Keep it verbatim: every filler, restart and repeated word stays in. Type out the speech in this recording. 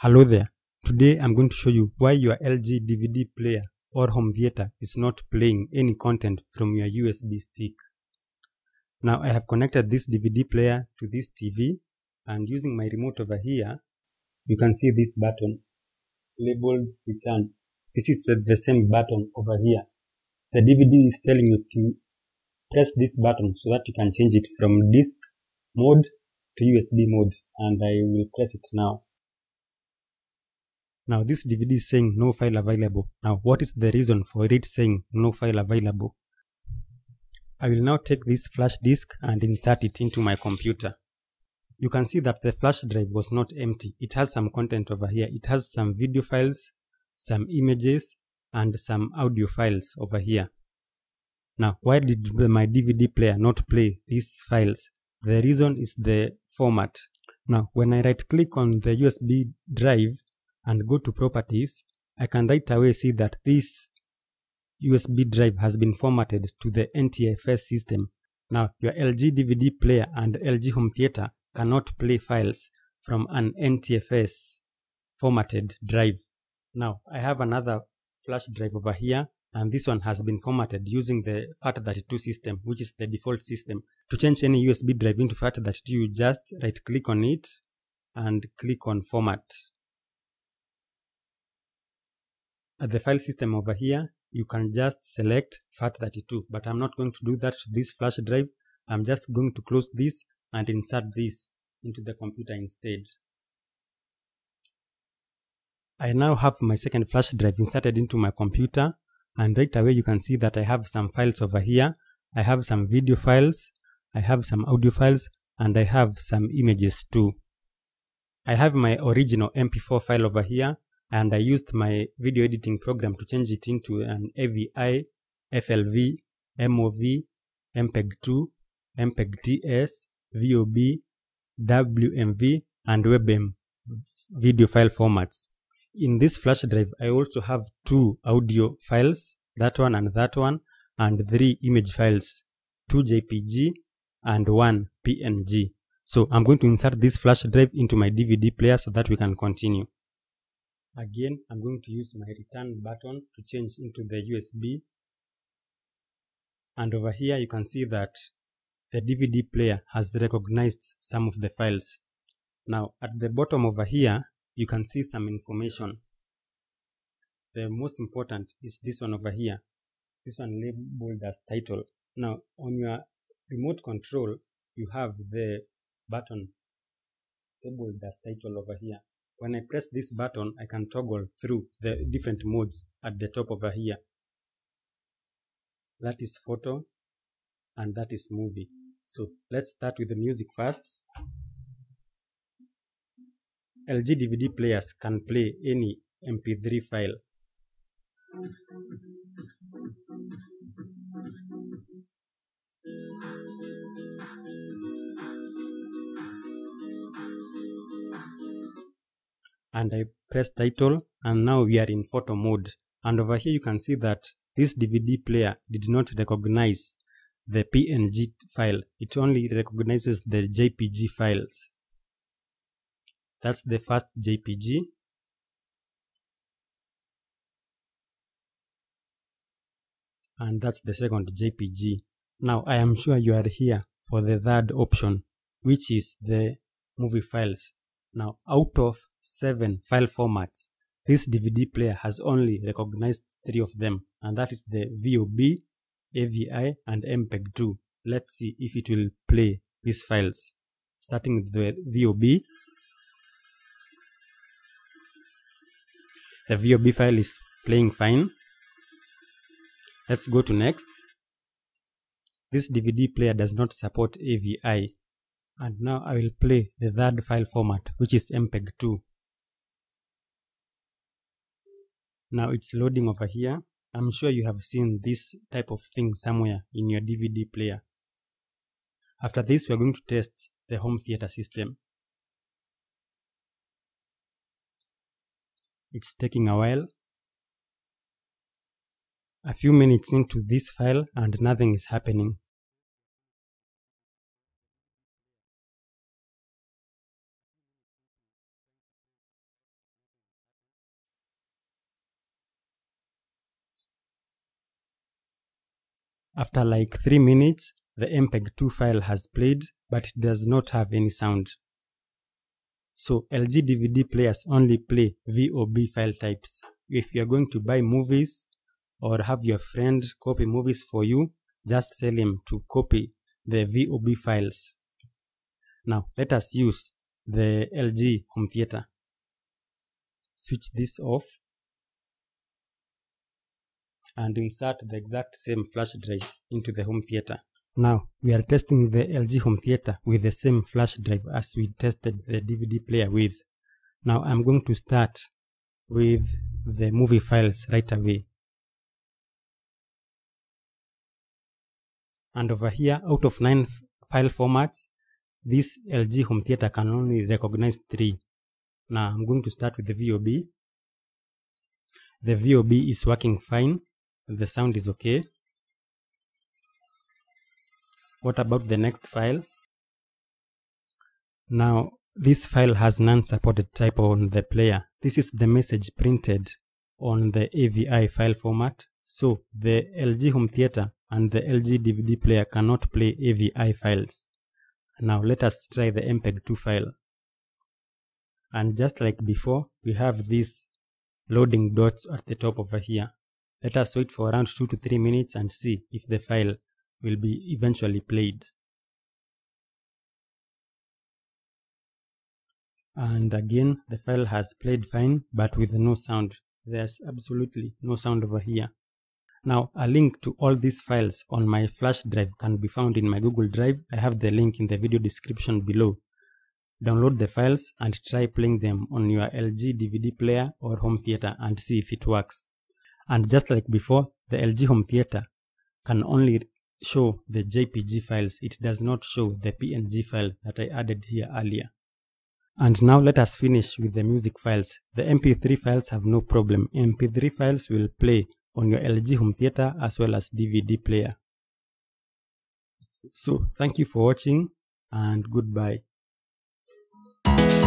Hello there. Today I'm going to show you why your L G D V D player or home theater is not playing any content from your U S B stick. Now I have connected this D V D player to this T V, and using my remote over here, you can see this button labeled return. This is the same button over here. The D V D is telling you to press this button so that you can change it from disk mode to U S B mode, and I will press it now. Now this D V D is saying no file available. Now what is the reason for it saying no file available? I will now take this flash disk and insert it into my computer. You can see that the flash drive was not empty. It has some content over here. It has some video files, some images, and some audio files over here. Now why did my D V D player not play these files? The reason is the format. Now when I right click on the U S B drive and go to properties, I can right away see that this U S B drive has been formatted to the N T F S system. Now your L G D V D player and L G home theater cannot play files from an N T F S formatted drive. Now I have another flash drive over here, and this one has been formatted using the FAT thirty-two system, which is the default system. To change any U S B drive into FAT thirty-two, you just right click on it and click on format. At the file system over here, you can just select FAT thirty-two, but I'm not going to do that to this flash drive. I'm just going to close this and insert this into the computer instead. I now have my second flash drive inserted into my computer, and right away you can see that I have some files over here. I have some video files, I have some audio files, and I have some images too. I have my original M P four file over here, and I used my video editing program to change it into an A V I, F L V, M O V, M P E G two, M P E G T S, V O B, W M V, and webm video file formats. In this flash drive, I also have two audio files, that one and that one, and three image files, two J P G and one P N G. So I'm going to insert this flash drive into my D V D player so that we can continue. Again, I'm going to use my return button to change into the U S B. And over here, you can see that the D V D player has recognized some of the files. Now, at the bottom over here, you can see some information. The most important is this one over here. This one labeled as title. Now, on your remote control, you have the button labeled as title over here. When I press this button, I can toggle through the different modes at the top over here. That is photo, and that is movie. So let's start with the music first. L G D V D players can play any M P three file. And I press title, and now we are in photo mode. And over here you can see that this D V D player did not recognize the P N G file. It only recognizes the J P G files. That's the first J P G. And that's the second J P G. Now I am sure you are here for the third option, which is the movie files. Now, out of seven file formats, this D V D player has only recognized three of them, and that is the V O B, A V I, and M P E G two. Let's see if it will play these files. Starting with the V O B. The V O B file is playing fine. Let's go to next. This D V D player does not support A V I. And now I will play the third file format, which is M P E G two. Now it's loading over here. I'm sure you have seen this type of thing somewhere in your D V D player. After this, we're going to test the home theater system. It's taking a while. A few minutes into this file and nothing is happening. After like three minutes, the M P E G two file has played, but it does not have any sound. So L G D V D players only play V O B file types. If you are going to buy movies or have your friend copy movies for you, just tell him to copy the V O B files. Now let us use the L G home theater. Switch this off and insert the exact same flash drive into the home theater. Now we are testing the L G home theater with the same flash drive as we tested the D V D player with. Now I'm going to start with the movie files right away. And over here, out of nine file formats, this L G home theater can only recognize three. Now I'm going to start with the V O B. The V O B is working fine. The sound is okay. What about the next file? Now this file has non-supported type on the player. This is the message printed on the A V I file format. So the L G home theater and the L G D V D player cannot play A V I files. Now let us try the M P E G two file. And just like before, we have these loading dots at the top over here. Let us wait for around two to three minutes and see if the file will be eventually played. And again, the file has played fine, but with no sound. There's absolutely no sound over here. Now, a link to all these files on my flash drive can be found in my Google Drive. I have the link in the video description below. Download the files and try playing them on your L G D V D player or home theater and see if it works. And just like before, the L G home theater can only show the J P G files. It does not show the P N G file that I added here earlier. And now let us finish with the music files. The M P three files have no problem. M P three files will play on your L G home theater as well as D V D player. So thank you for watching and goodbye.